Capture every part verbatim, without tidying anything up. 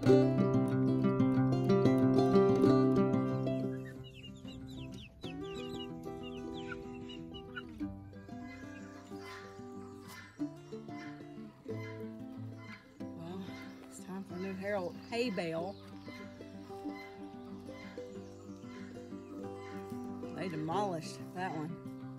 Harold hay bale. They demolished that one.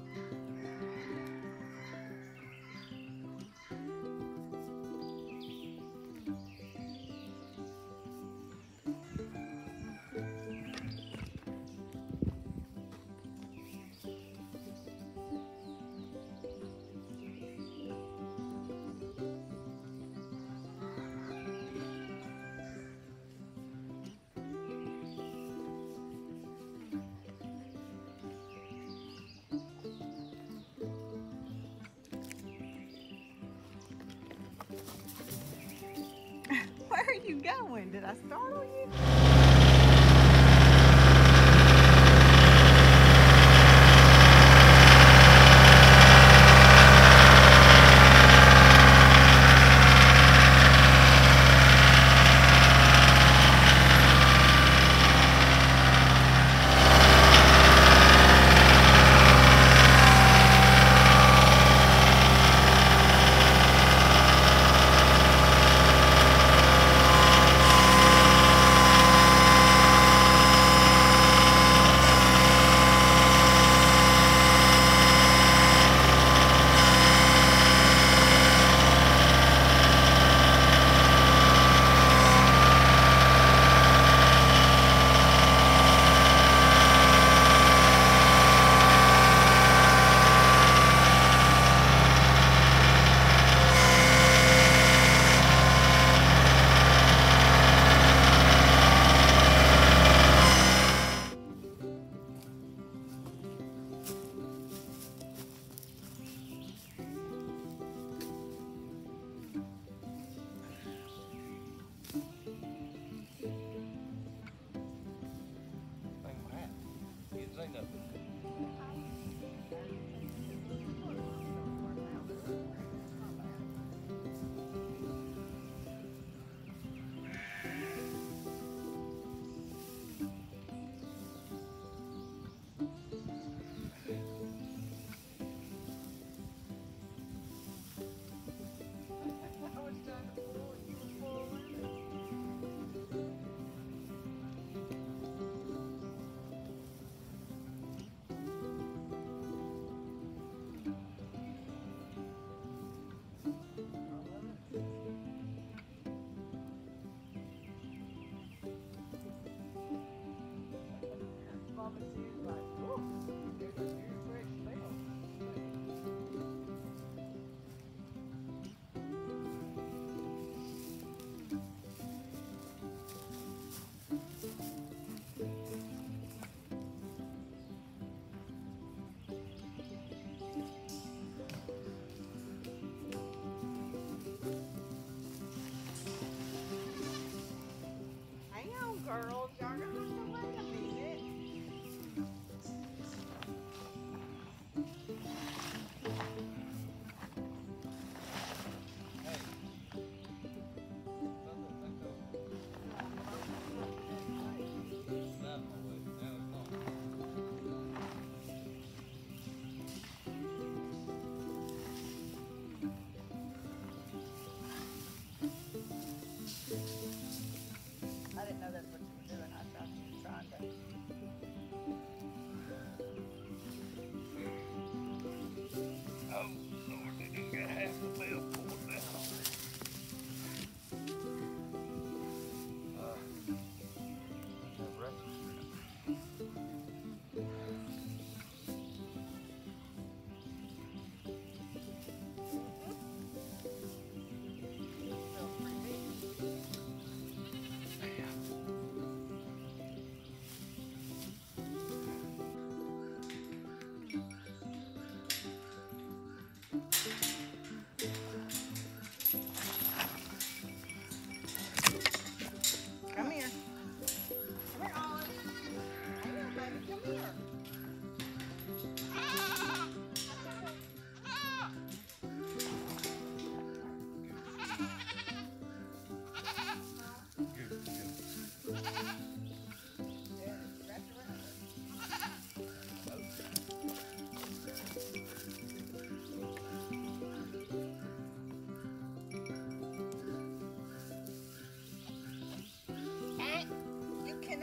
Where are you going? Did I startle you?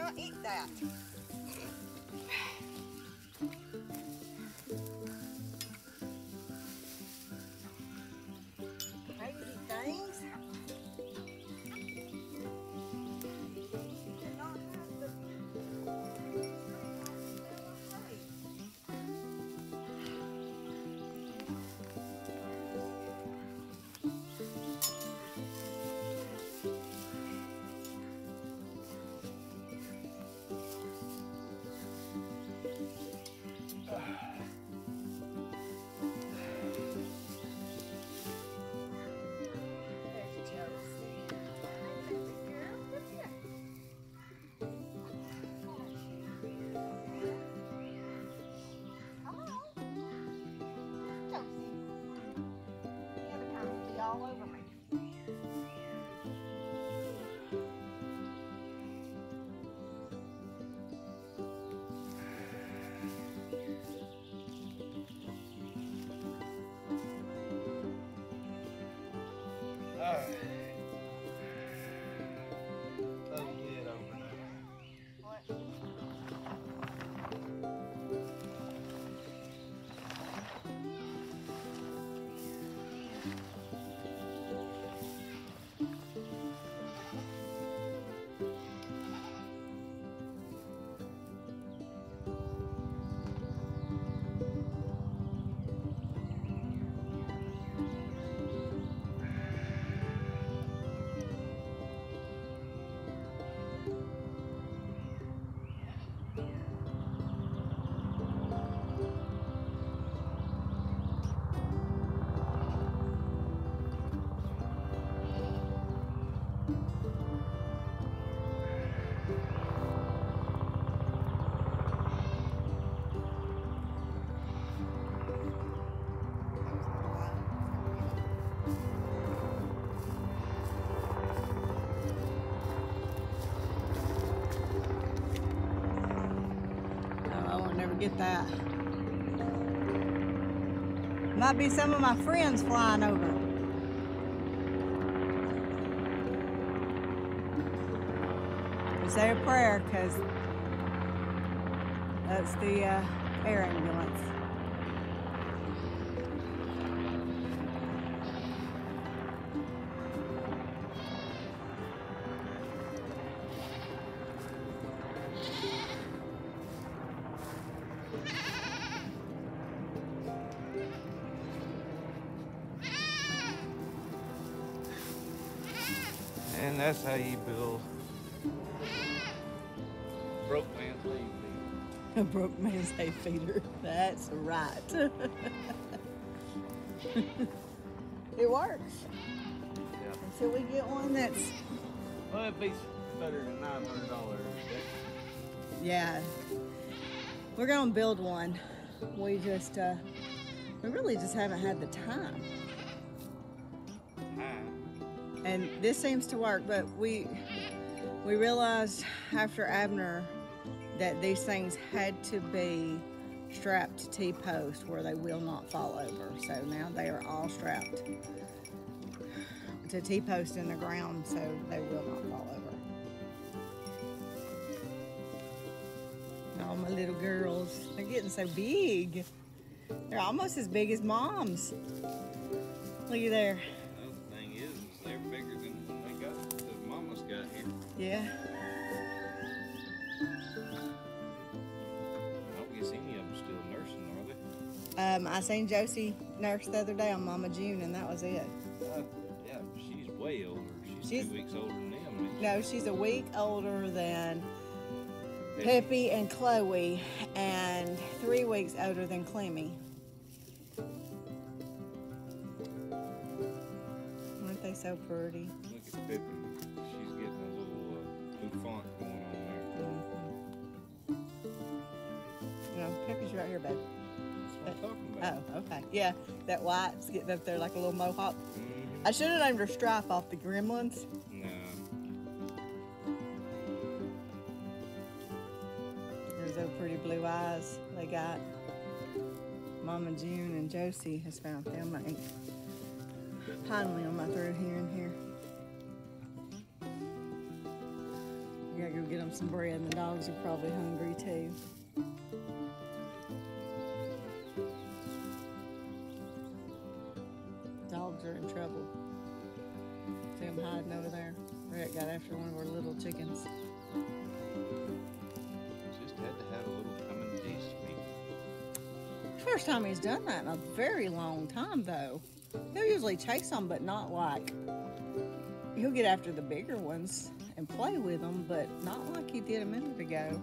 not eat that. Crazy things. Did not have the all over me. Alright. Throw the lid over now. What? Never get that. Might be some of my friends flying over. We say a prayer because that's the uh, air ambulance. And that's how you build broke man's hay feeder. A broke man's hay feeder. That's right. It works. Yeah. Until we get one that's... Well, it beats better than nine hundred dollars. Yeah. We're going to build one. We just, uh, we really just haven't had the time. And this seems to work, but we we realized after Abner that these things had to be strapped to T-posts where they will not fall over. So now they are all strapped to T-posts in the ground so they will not fall over. All my little girls, they're getting so big. They're almost as big as Mom's. Look at there. They're bigger than they got, the mama's got here. Yeah. I don't guess any of them still nursing, are they? Um, I seen Josie nurse the other day on Mama June, and that was it. Uh, yeah, she's way older. She's, She's- two weeks older than them. isn't she? No, she's a week older than Peppy. Peppy and Chloe, and three weeks older than Clemmy. Aren't they so pretty? Look at Peppy. She's getting a little uh, bouffant going on there. Mm-hmm. No, Peppy's right here, babe. That's what I'm talking about. Oh, okay. Yeah, that white's getting up there like a little mohawk. Mm-hmm. I should have named her Stripe off the Gremlins. No. There's those pretty blue eyes they got. Mama June and Josie has found them. I ain't finally on my throat here and here. You gotta go get them some bread, and the dogs are probably hungry too. Dogs are in trouble. See them hiding over there. Brett got after one of our little chickens. Just had to have a little come and taste me. First time he's done that in a very long time, though. He'll usually chase them, but not like, he'll get after the bigger ones and play with them, but not like he did a minute ago.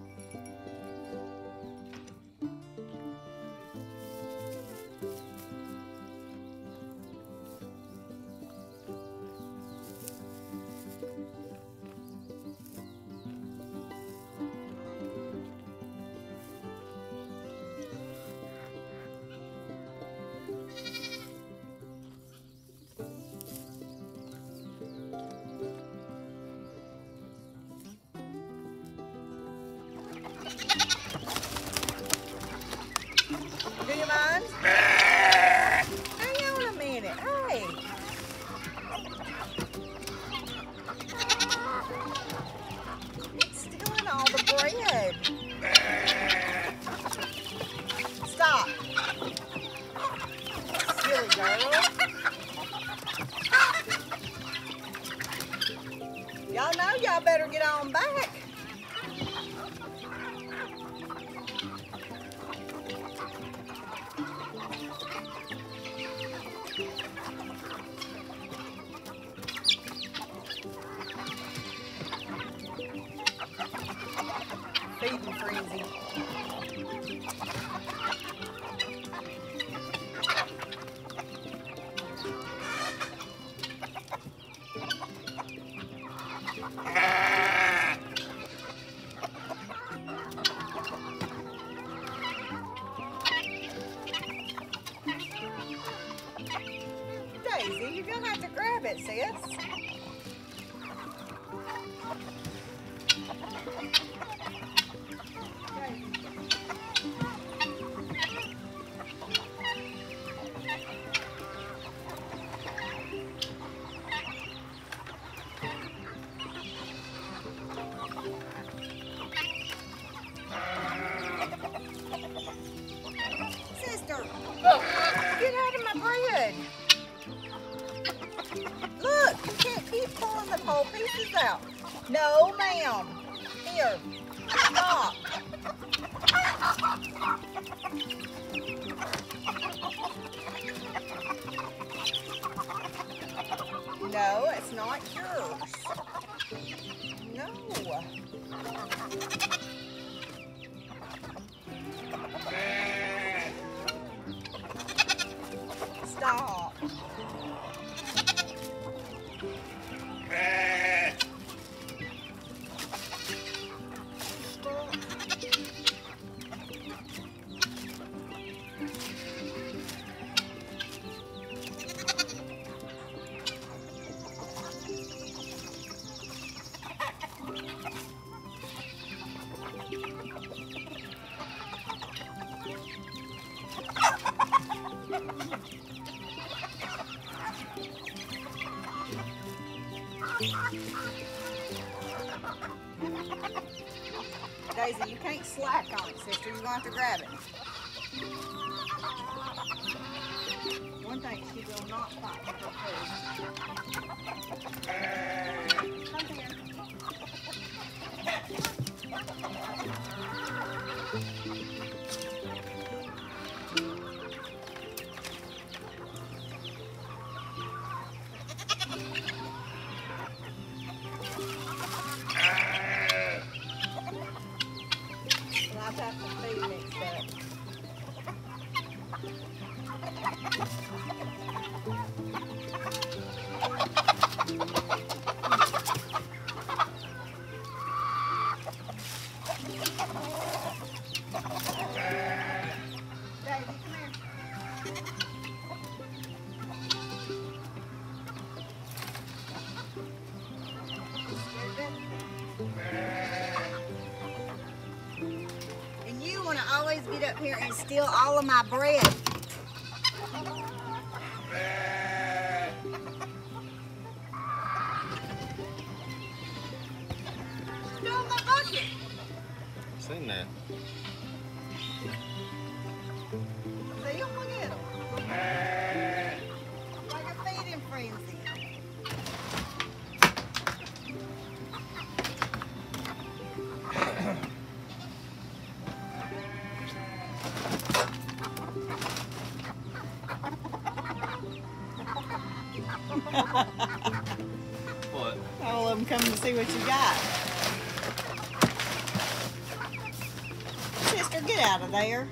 Do you mind? Hang on a minute. Hey. It's stealing all the bread. Stop. Silly girl. Y'all know y'all better get on back. Feeding frenzy. Daisy, you're gonna have to grab it, sis. Sister, get out of my bread. Look, you can't keep pulling the whole pieces out. No, ma'am. Here, stop. No, it's not yours. No. Stop. Daisy, you can't slack on it, sister. You're going to have to grab it. One thing, she will not fight for food. Come here. I've got some food mixed up. Daisy, come here. And you want to always get up here and steal all of my bread. Don't Seen that. See him? Look at him. Like a feeding frenzy. What? All of them coming to see what you got. Sister, get out of there.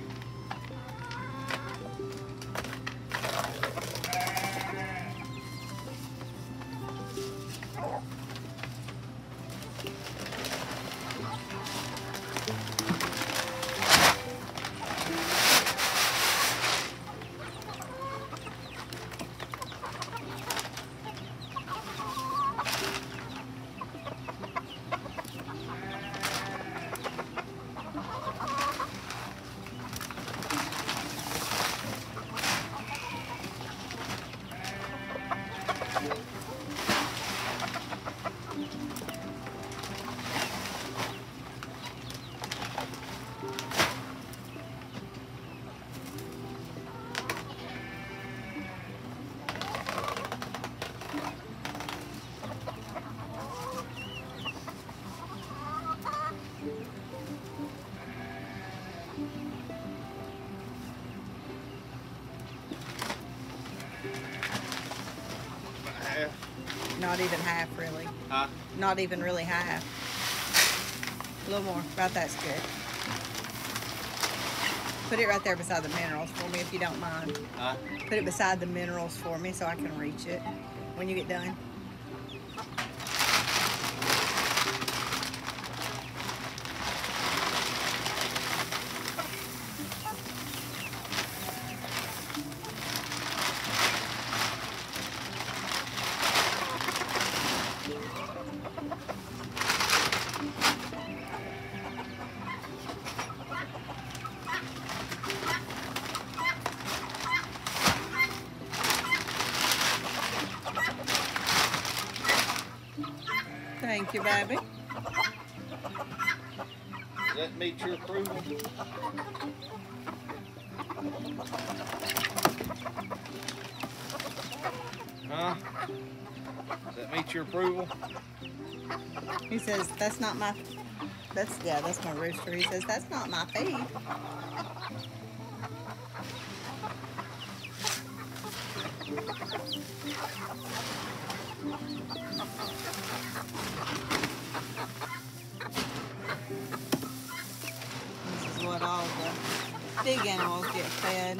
Not even half, really. Huh? Not even really half. A little more. About that's good. Put it right there beside the minerals for me, if you don't mind. Huh? Put it beside the minerals for me so I can reach it when you get done. Thank you, baby. Does that meet your approval? Huh? Does that meet your approval? He says, that's not my, that's, yeah, that's my rooster. He says, that's not my feed. This is what all the big animals get fed.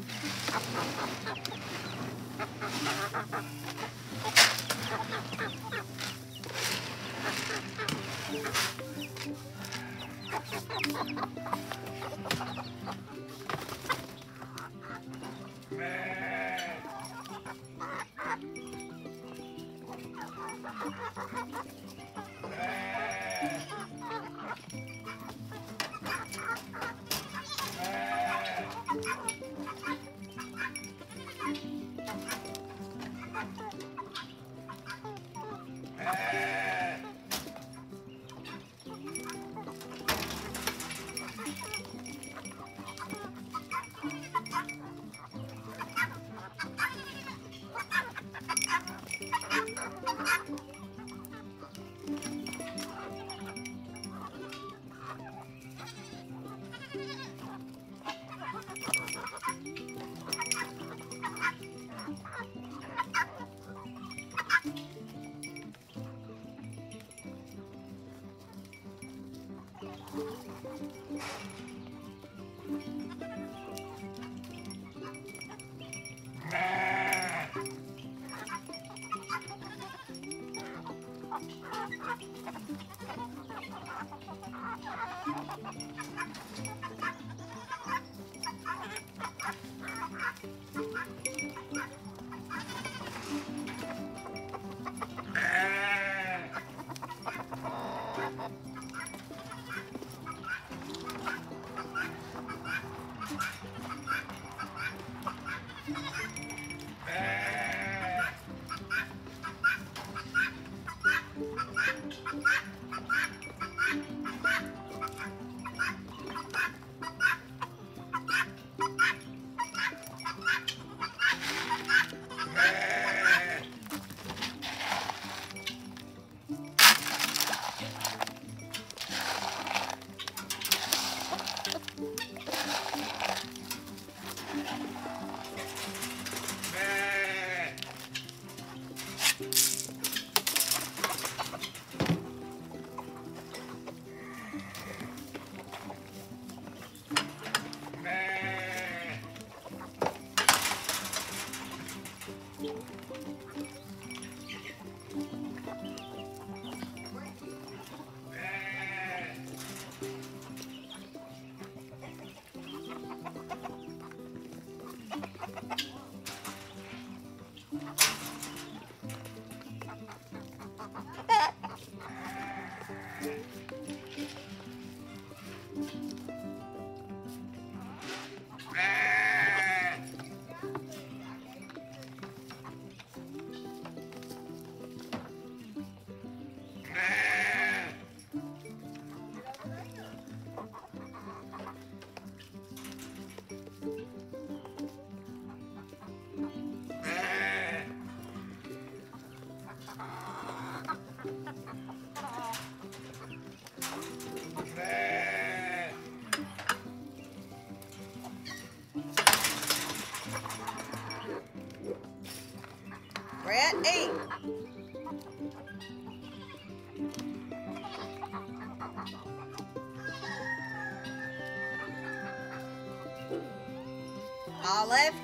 Olive.